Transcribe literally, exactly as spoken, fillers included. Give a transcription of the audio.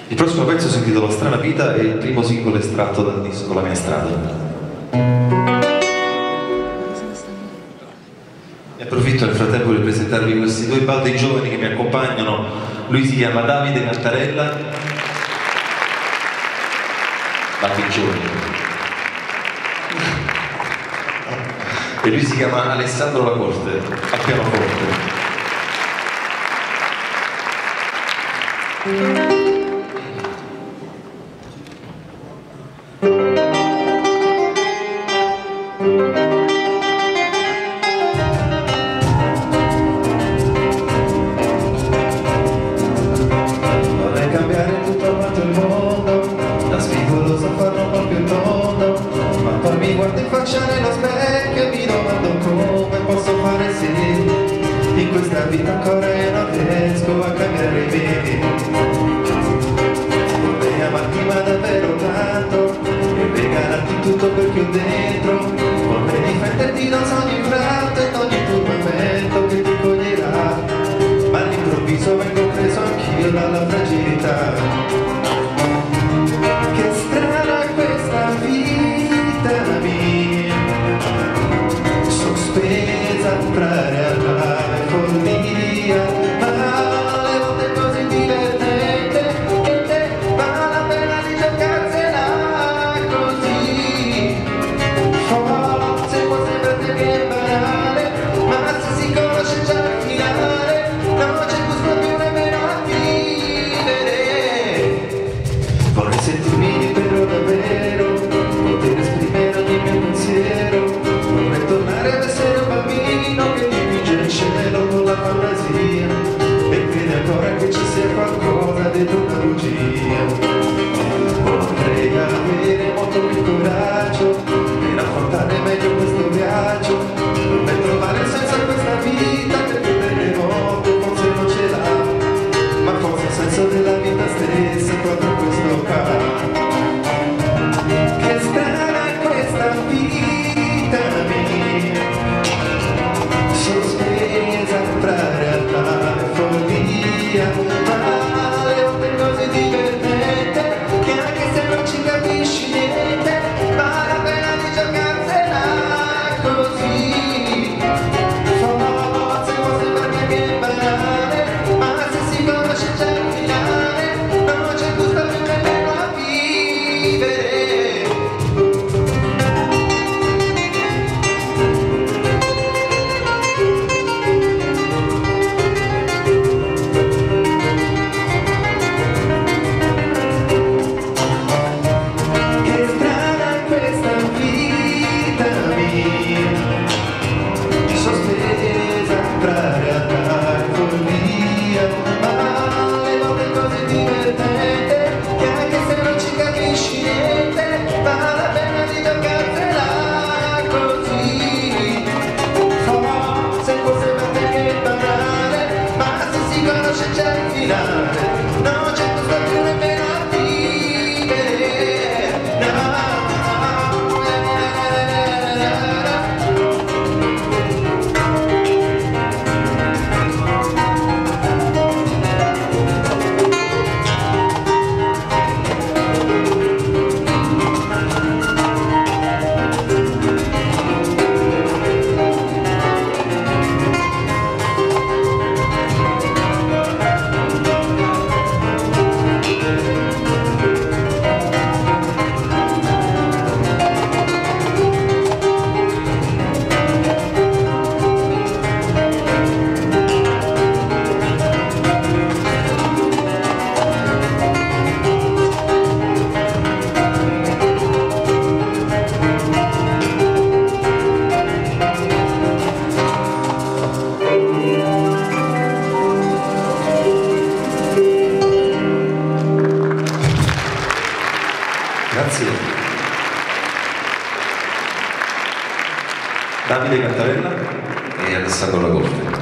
Il prossimo pezzo si intitola Strana Vita e il primo singolo estratto dal disco La Mia Strada. Ne approfitto nel frattempo per presentarvi questi due baldi giovani che mi accompagnano. Lui si chiama Davide Cantarella, baldi giovani, e lui si chiama Alessandro Lacorte, a pianoforte. Vorrei cambiare tutto quanto il mondo, da spigoloso farlo proprio tondo, ma poi mi guardo in faccia nello specchio e mi domando come posso fare sì. In questa vita ancora io non riesco a cambiare i miei. Vorrei amarti ma davvero tanto e regalarti tutto quel che ho dentro. Vorrei difenderti da un sogno infranto e da ogni turbamento che ti coglierà, ma all'improvviso vengo preso anch'io dalla fragilità. Che strana è questa vita mia, sospesa tra realtà e follia, ma le volte è così divertente che te vale la pena di giocarsela così. Forse può sembrare che è banale, ma se si conosce già il finale non c'è gusto più nemmeno a vivere. Vorrei sentirmi libero davvero, poter esprimere ogni mio pensiero. Vorrei tornare ad essere un bambino che dipinge il cielo con la fantasia e crede ancora che ci sia qualcosa dentro una bugia. Vorrei avere molto più coraggio per affrontare meglio questo viaggio, per trovare il senso a questa vita che più delle volte forse non ce l'ha, ma forse il senso della vita stessa è proprio questo qua. Che strana è questa vita mia, sospesa tra realtà e follia, ma le volte è così divertente che anche se non ci capisci niente vale la pena di giocarsela così. Forse può sembrare che è banale, ma se si conosce già il finale non c'è gusto più nemmeno a vivere. Che strana è questa vita mia, sospesa tra realtà e follia, ma le volte è così divertente che anche se non ci capisci niente vale la pena di giocarsela così. Forse può sembrare che è banale, ma se si conosce già il finale non c'è gusto più nemmeno a vivere. No. Grazie. Davide Cantarella e Alessandro Lacorte.